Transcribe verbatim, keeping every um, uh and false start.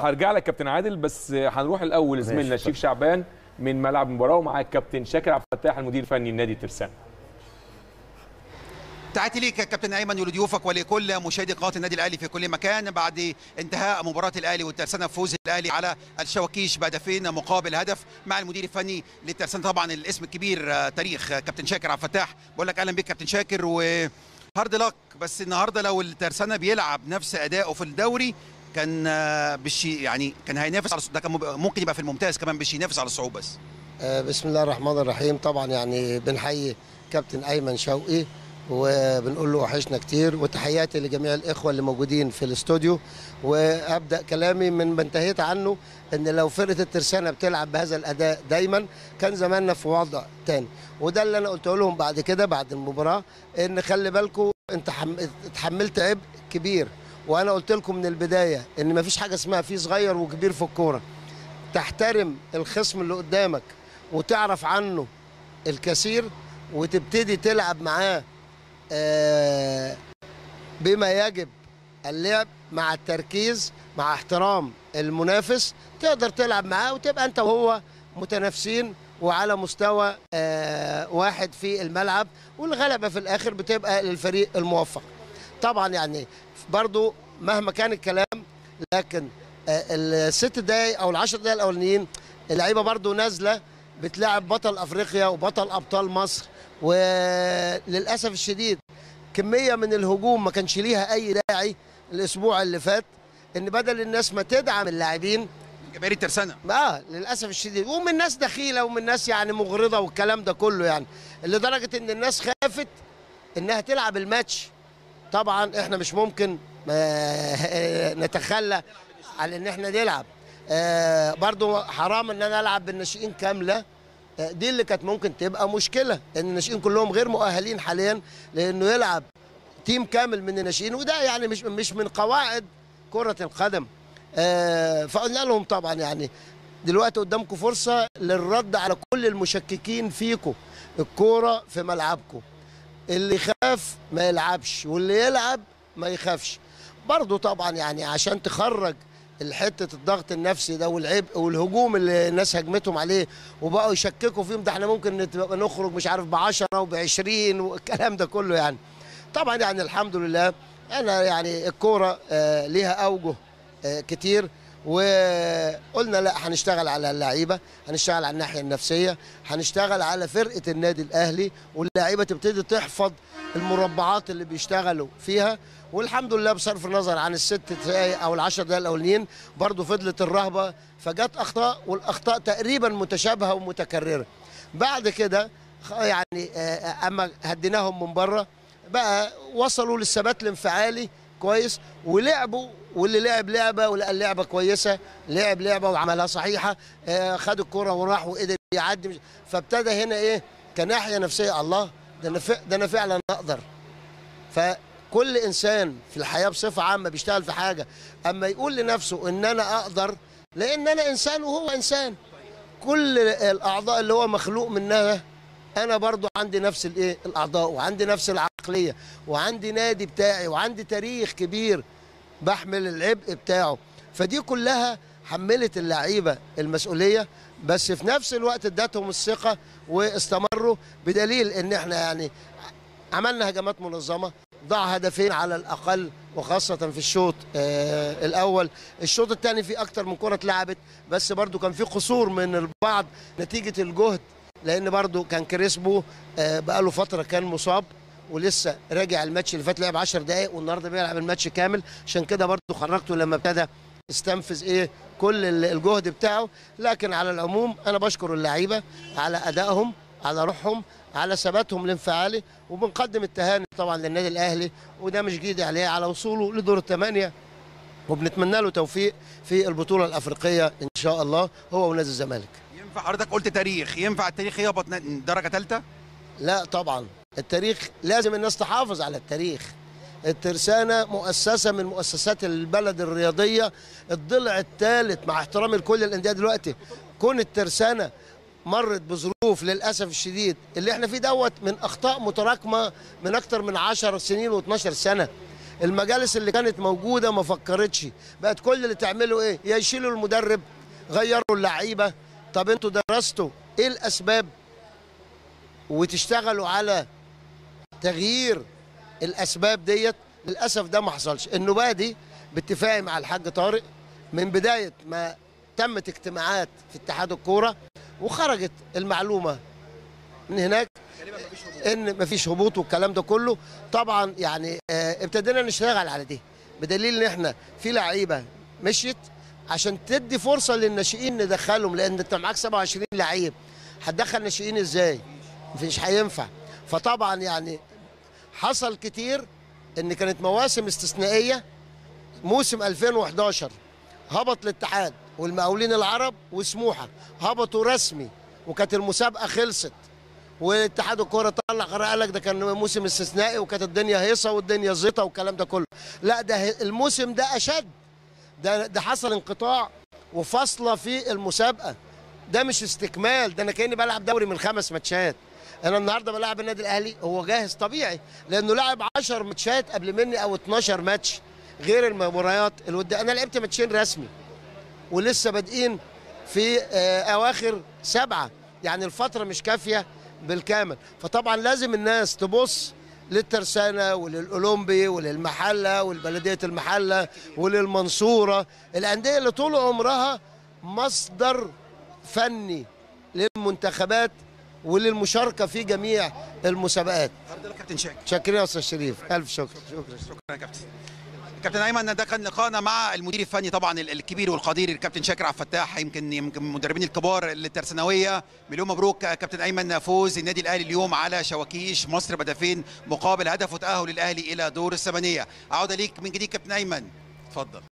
هرجع لك كابتن عادل، بس هنروح الاول لزميلنا شريف شعبان من ملعب المباراه، ومعاه الكابتن شاكر عبد الفتاح المدير الفني لنادي الترسانه. تحياتي ليك يا كابتن ايمن ولضيوفك ولكل مشاهدي قناه النادي الاهلي في كل مكان. بعد انتهاء مباراه الاهلي والترسانه فوز الاهلي على الشواكيش بهدفين مقابل هدف مع المدير الفني للترسانه، طبعا الاسم الكبير تاريخ كابتن شاكر عبد الفتاح. بقول لك اهلا بك كابتن شاكر وهارد لك. بس النهارده لو الترسانه بيلعب نفس اداؤه في الدوري كان بشي يعني كان هينافس على، ده كان ممكن يبقى في الممتاز كمان بشي ينافس على الصعود. بس بسم الله الرحمن الرحيم. طبعا يعني بنحيي كابتن ايمن شوقي وبنقول له وحشنا كتير، وتحياتي لجميع الاخوه اللي موجودين في الاستوديو. وابدا كلامي من ما انتهيت عنه، ان لو فرقه الترسانه بتلعب بهذا الاداء دايما كان زماننا في وضع تاني، وده اللي انا قلته لهم بعد كده بعد المباراه، ان خلي بالكم انت اتحملت عبء كبير، وانا قلت لكم من البدايه ان مفيش حاجه اسمها في صغير وكبير في الكوره. تحترم الخصم اللي قدامك وتعرف عنه الكثير وتبتدي تلعب معاه بما يجب اللعب مع التركيز مع احترام المنافس، تقدر تلعب معاه وتبقى انت وهو متنافسين وعلى مستوى واحد في الملعب، والغلبة في الاخر بتبقى للفريق الموفق. طبعا يعني برضو مهما كان الكلام، لكن الست دقايق او العشر دقايق الاولانيين اللعيبه برضو نازله بتلعب بطل افريقيا وبطل ابطال مصر، وللاسف الشديد كميه من الهجوم ما كانش ليها اي داعي الاسبوع اللي فات، ان بدل الناس ما تدعم اللاعبين جماهير الترسانه اه للاسف الشديد، ومن ناس دخيله ومن ناس يعني مغرضه والكلام ده كله، يعني لدرجه ان الناس خافت انها تلعب الماتش. طبعا احنا مش ممكن نتخلى على ان احنا نلعب، آه برضو حرام ان انا العب بالناشئين كامله، دي اللي كانت ممكن تبقى مشكله، ان الناشئين كلهم غير مؤهلين حاليا لانه يلعب تيم كامل من الناشئين، وده يعني مش مش من قواعد كره القدم. آه فقلنا لهم طبعا يعني دلوقتي قدامكم فرصه للرد على كل المشككين فيكم، الكوره في ملعبكم، اللي يخاف ما يلعبش واللي يلعب ما يخافش. برضو طبعا يعني عشان تخرج الحته الضغط النفسي ده والعبء والهجوم اللي الناس هجمتهم عليه وبقوا يشككوا فيهم، ده احنا ممكن نخرج مش عارف ب عشرة وب عشرين والكلام ده كله. يعني طبعا يعني الحمد لله انا يعني الكوره آه ليها اوجه آه كتير، وقلنا لا هنشتغل على اللعيبه، هنشتغل على الناحيه النفسيه، هنشتغل على فرقه النادي الاهلي، واللعيبه تبتدي تحفظ المربعات اللي بيشتغلوا فيها. والحمد لله بصرف النظر عن الست دقايق او العشر دقايق الاولانيين برضه فضلت الرهبه، فجت اخطاء، والاخطاء تقريبا متشابهه ومتكرره. بعد كده يعني اما هديناهم من بره بقى وصلوا للثبات الانفعالي كويس، ولعبوا، واللي لعب لعبه ولقى اللعبه كويسه لعب لعبه وعملها صحيحه، خد الكره وراح وقدر يعدي، فابتدى هنا ايه كناحيه نفسيه، الله ده انا ده انا فعلا اقدر. فكل انسان في الحياه بصفه عامه بيشتغل في حاجه اما يقول لنفسه ان انا اقدر، لان انا انسان وهو انسان، كل الاعضاء اللي هو مخلوق منها انا برضو عندي نفس الايه الاعضاء، وعندي نفس العقليه، وعندي نادي بتاعي، وعندي تاريخ كبير بحمل العبء بتاعه. فدي كلها حملت اللعيبه المسؤوليه، بس في نفس الوقت ادتهم الثقه واستمروا، بدليل ان احنا يعني عملنا هجمات منظمه، ضع هدفين على الاقل، وخاصه في الشوط آه الاول. الشوط الثاني في اكتر من كره اتلعبت، بس برضو كان في قصور من البعض نتيجه الجهد، لان برضو كان كريسبو آه بقاله فتره كان مصاب، ولسه راجع الماتش اللي فات لعب عشر دقائق، والنهارده بيلعب الماتش كامل، عشان كده برضو خرجته لما ابتدى استنفذ ايه كل الجهد بتاعه. لكن على العموم انا بشكر اللعيبه على ادائهم، على روحهم، على ثباتهم الانفعالي، وبنقدم التهاني طبعا للنادي الاهلي، وده مش جديد عليه، على وصوله لدور الثمانيه، وبنتمنى له توفيق في البطوله الافريقيه ان شاء الله هو ونادي الزمالك. ينفع حضرتك قلت تاريخ، ينفع التاريخ يهبط درجه ثالثه؟ لا طبعا، التاريخ لازم الناس تحافظ على التاريخ. الترسانة مؤسسة من مؤسسات البلد الرياضية، الضلع الثالث مع احترامي لكل الأندية دلوقتي. كون الترسانة مرت بظروف للأسف الشديد اللي احنا فيه دوت من أخطاء متراكمة من أكتر من عشر سنين واثناشر سنة. المجالس اللي كانت موجوده ما فكرتش، بقت كل اللي تعمله ايه؟ يا يشيلوا المدرب، غيروا اللعيبه. طب انتوا درستوا ايه الاسباب وتشتغلوا على تغيير الاسباب ديت؟ للاسف ده ما حصلش. النوبه دي باتفاقي مع الحاج طارق من بدايه ما تمت اجتماعات في اتحاد الكوره وخرجت المعلومه من هناك ان مفيش هبوط والكلام ده كله. طبعا يعني اه ابتدينا نشتغل على دي، بدليل ان احنا في لعيبه مشيت عشان تدي فرصه للناشئين ندخلهم، لان انت معاك سبعة وعشرين لعيب هتدخل ناشئين ازاي؟ مفيش هينفع. فطبعا يعني حصل كتير ان كانت مواسم استثنائيه. موسم ألفين وحداشر هبط الاتحاد والمقاولين العرب وسموحه هبطوا رسمي، وكانت المسابقه خلصت واتحاد الكوره طلع قرار قال لك ده كان موسم استثنائي وكانت الدنيا هيصه والدنيا زيطه والكلام ده كله. لا، ده الموسم ده اشد، ده ده حصل انقطاع وفاصله في المسابقه، ده مش استكمال، ده انا كاني بلعب دوري من خمس ماتشات. انا النهارده بلعب النادي الاهلي هو جاهز طبيعي لانه لعب عشر ماتشات قبل مني او اتناشر ماتش غير المباريات الوديه. انا لعبت ماتشين رسمي ولسه بادئين في اواخر سبعه، يعني الفتره مش كافيه بالكامل. فطبعا لازم الناس تبص للترسانه وللاولمبي وللمحله والبلديه المحله وللمنصوره، الانديه اللي طول عمرها مصدر فني للمنتخبات وللمشاركه في جميع المسابقات. كابتن شاكر. شاكرين يا استاذ شريف، الف شكر. شكرا شكرا يا كابتن. كابتن ايمن، ده كان لقاءنا مع المدير الفني طبعا الكبير والقدير الكابتن شاكر عبد الفتاح، يمكن يمكن من المدربين الكبار للترسانويه. مليون مبروك كابتن ايمن، فوز النادي الاهلي اليوم على شواكيش مصر بهدفين مقابل هدف وتاهل الاهلي الى دور الثمانيه. اعود ليك من جديد كابتن ايمن، اتفضل.